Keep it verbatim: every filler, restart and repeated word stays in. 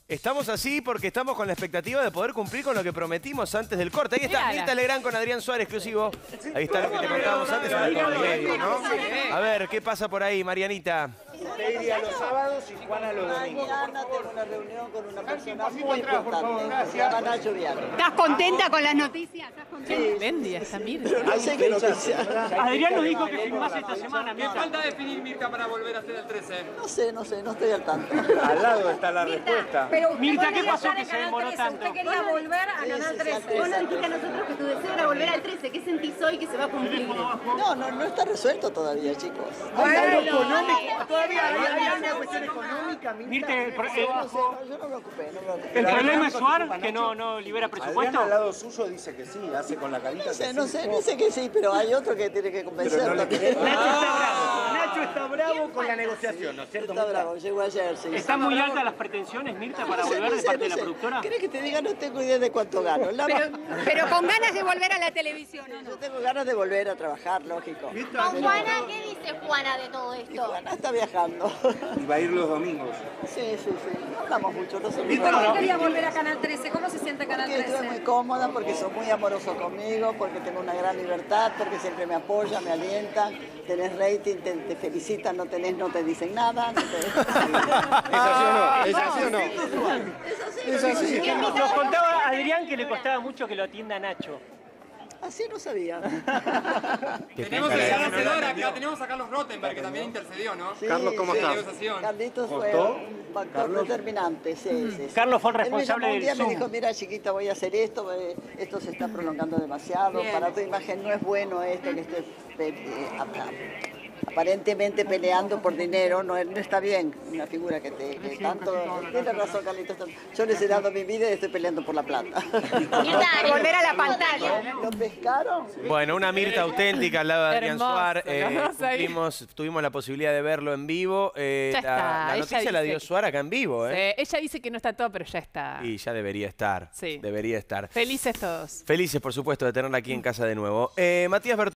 Estamos así porque estamos con la expectativa de poder cumplir con lo que prometimos antes del corte. Ahí está, Mirala. Mirta Legrand con Adrián Suárez, exclusivo. Ahí está lo que te contábamos antes, ahora todo el medio, ¿no? A ver, ¿qué pasa por ahí, Marianita? Usted iría los sábados y Juana los domingos. Mañana tengo una reunión con una persona muy importante, se llama Nacho Viale. ¿Estás contenta con las noticias? ¿Estás contenta? Mendia, está Mirta. No sé qué noticia. Adrián nos dijo que firmás esta semana, ¿Qué Mirta. falta definir, Mirta, para volver a hacer el trece? No sé, no sé, no estoy al tanto. Al lado está la respuesta. Pero usted Mirta, ¿qué quería pasó estar que en se Canal demoró trece, tanto? Usted quería volver a Sí, Canal sí, sí, trece. al Vos nos trece. dijiste a nosotros que tu deseo era volver al trece. ¿Qué sentís hoy que se va a cumplir? No, no, no está resuelto todavía, chicos. ¿Hay algo económico? ¿Todavía hay, hay una cuestión económica, Mirta, el, pro- No el- sé, no, yo no me ocupé, no me ocupé. el problema es Suar, que no, no libera Adrián presupuesto. al lado suyo dice que sí, hace con la carita No sé, que no sí. sé, dice que sí, pero hay otro que tiene que Pero no convencerlo. le querés. Está Nacho está bravo. Nacho está bravo con la negociación, ¿no es cierto? Mirta? bravo, llegó ayer, sí. ¿Están muy altas las pretensiones, Mirta, para No sé, volver no de sé, parte no de la sé. productora? ¿Querés que te diga? No tengo idea de cuánto gano. La Pero, verdad, pero con ganas de volver a la televisión, ¿o yo no? tengo ganas de volver a trabajar, lógico. Con Juana, ¿qué dice Juana de todo Y esto? Juana está viajando. Y va a ir los domingos. Sí, sí, sí. No hablamos mucho, no somos ¿Por qué quería volver a Canal trece? ¿Cómo se siente Canal Porque estoy muy trece? cómoda, porque son muy amorosos conmigo, porque tengo una gran libertad, porque siempre me apoyan, me alientan, tenés rating, te, te felicitan, no tenés, no te dicen nada. No te... ¿Es así o no? ¿Es así o no? Es así. Nos contaba Adrián que le costaba mucho que lo atienda Nacho. Así no sabía. Tenemos el ganador acá, tenemos a Carlos Rottenberg, que también intercedió, ¿no? Sí, Carlos, ¿cómo sí. estás? Negociación. Carlitos fue ¿Costó? un factor determinante, sí, sí, sí. Carlos fue el Él me responsable llamó un del día y me Zoom. dijo, mira chiquita, voy a hacer esto, eh, esto se está prolongando demasiado, para tu imagen no es bueno esto que estoy pe- eh, ap- aparentemente peleando por dinero, no, no está bien una figura que te que tanto... Tiene razón, Carlitos, yo les he dado mi vida y estoy peleando por la plata. Volver a la pantalla. ¿Lo pescaron? Bueno, una Mirta auténtica al lado de Adrián Hermoso, Suárez. Eh, lo vamos a ir. cumplimos- tuvimos la posibilidad de verlo en vivo. Eh, Ya la, está, la ella noticia la dice dio que- Suárez acá en vivo, ¿eh? Sí, ella dice que no está todo, pero ya está. Y ya debería estar. Sí. Debería estar. Felices todos. Felices, por supuesto, de tenerla aquí en casa de nuevo. Eh, Matías Bertolini.